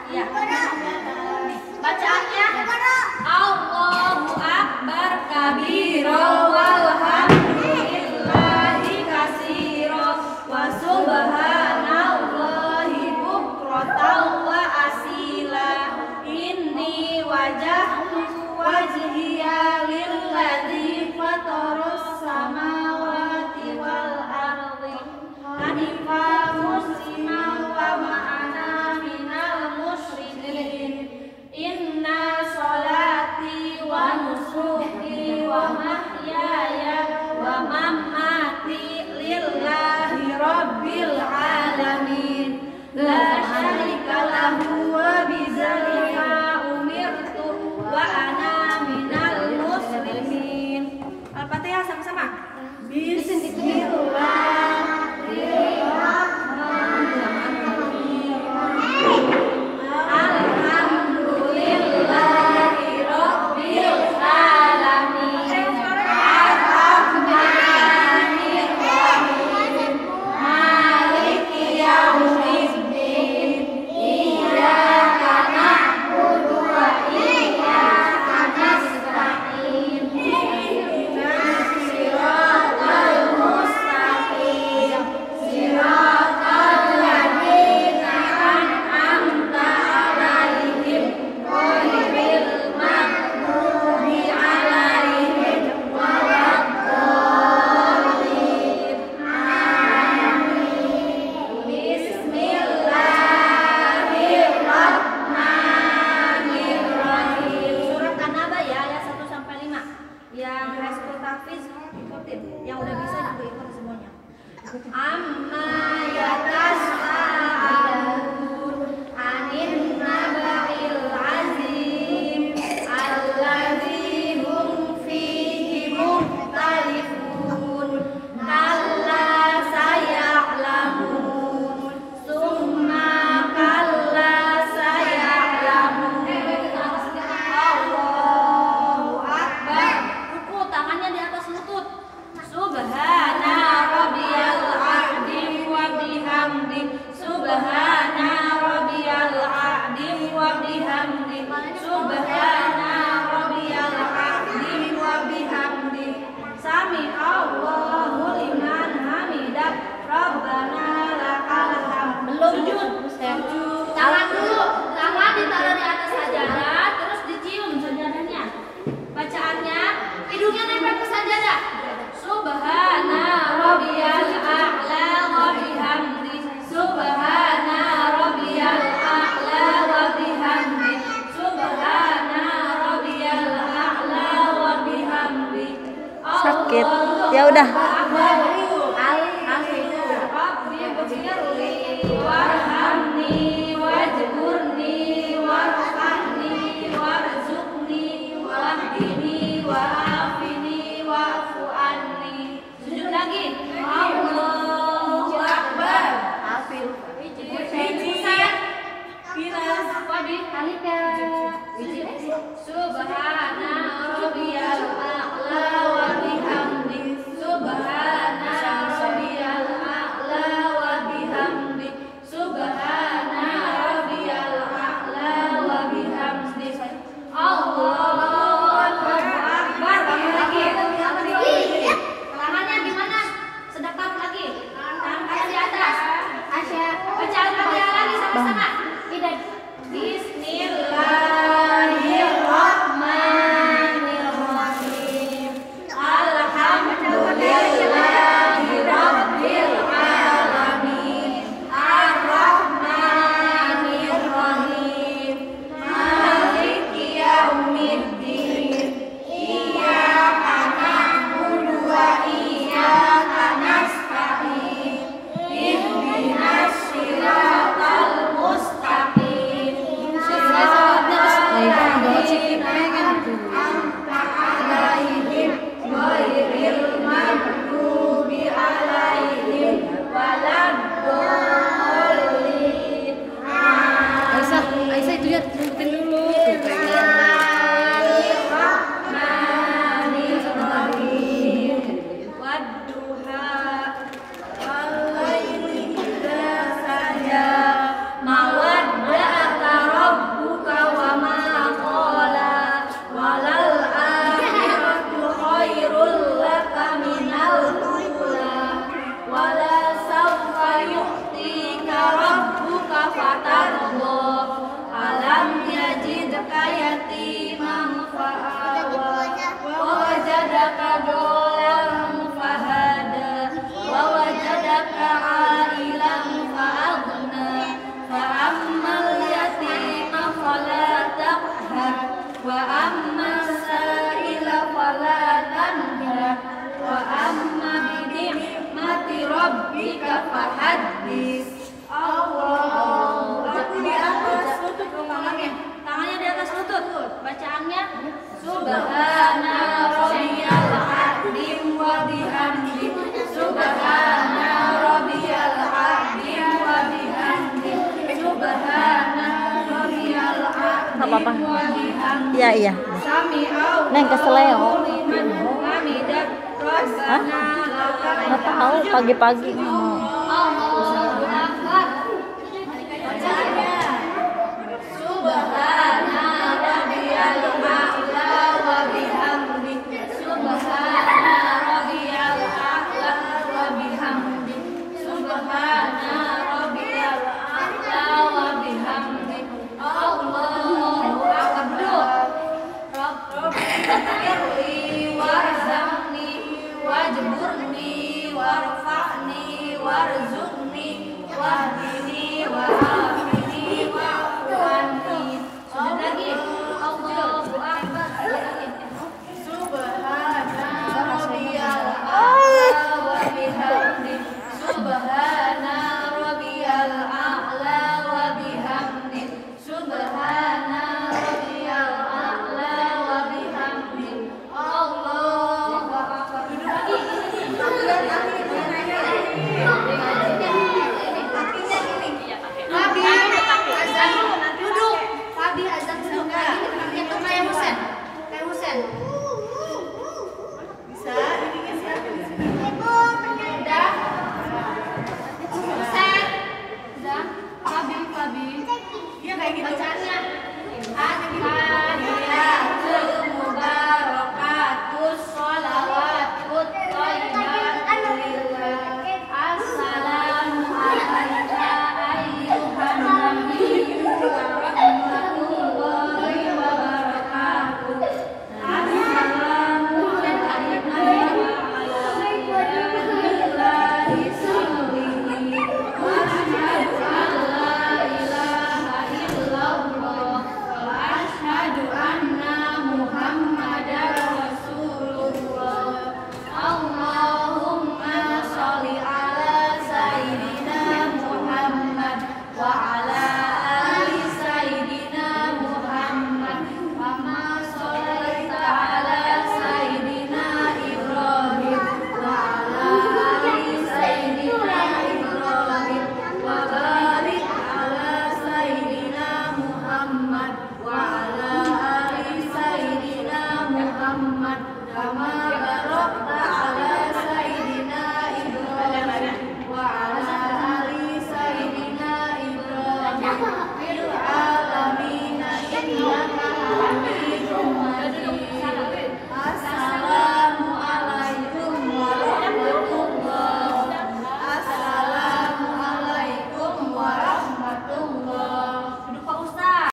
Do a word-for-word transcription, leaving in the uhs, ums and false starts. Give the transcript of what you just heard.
Ya. Bacaannya Allahu Akbar kabiro walhamdulillahi katsiro wa subhanallahi bukratan wa asila. Inni wajahtu wajhiya lilladzi fatarus samawati wal ardi hanifan musliman wa ma'ana minal musyrikin. Inna sholati wa nusuki wa mahyaya wa mamati lillahi rabbil alamin la syarika lahu wa bidzalika umirtu wa ana minal muslimin. Al-Fatihah sama-sama. Bismillahirrahmanirrahim. Alhamdulillahi rabbil alamin. Ar-Rahmanir-Rahim. Maliki yaumiddin. Iyyaka na'budu wa iyyaka nasta'in. Ihdinas siratal mustaqim. Siratal ladzina an'amta 'alaihim ghairil maghdubi 'alaihim waladdallin. Amin. Bismillahirrahmanirrahim. Surat An-Naba ya, ayat satu sampai lima. Yang respon tahfiz ikutin, yang udah bisa juga ikut semuanya. Amma yatasaalun anin naba'il azim alladzi hum fihi mukhtalifun. Kalla saya'lamun summa kalla saya'lamun. Allahu Akbar. Ruku tangannya di atas lutut. Subhana rabbiyal a'dim wa bihamdi. Subhana rabbiyal a'dim wa bihamdi. Subhana rabbiyal a'dim wa bihamdi. Sami Allahu liman hamidah. Rabbana lakal hamd. Belum sujud. Tangan dulu. Tangan ditaruh di atas sajadah, terus dicium sajadahnya. Bacaannya hidungnya nempel ke sajadah. Subhana rabbiyal a'la wa bihamdi. Subhana rabbiyal a'la wa bihamdi. Subhana rabbiyal a'la wa bihamdi. Sakit. Ya udah. Rabbi ighfirli warhamni wajburni warhamni warzuqni wahdini wa'afini wa'fu anni. Sujud lagi. Allahu Akbar. Afil. Bijisan. Bilas. Wabi. Halika. Subhana rabbiyal a'la wa bihamdi. Subhana rabbiyal a'la wa bihamdi. Subhana rabbiyal a'la wa bihamdi. Allahu Akbar. Lagi. Tangannya gimana? Sedekat lagi. Tangan di atas. Asya. Baca Al-Fatihah lagi sama-sama. Bismillahirrahmanirrahim. hadis. Allah. Di atas lutut tangannya. Tangannya di atas lutut. Bacaannya Subhana rabbiyal azim wa bihamdi. Subhana rabbiyal azim wa bihamdi. Subhana rabbiyal azim Apa-apa. wa bihamdi. Iya, iya. Sami'allahu Neng keseleo. liman hamidah. Hah? Rabbana lakal Nggak tahu pagi-pagi mau. hamd.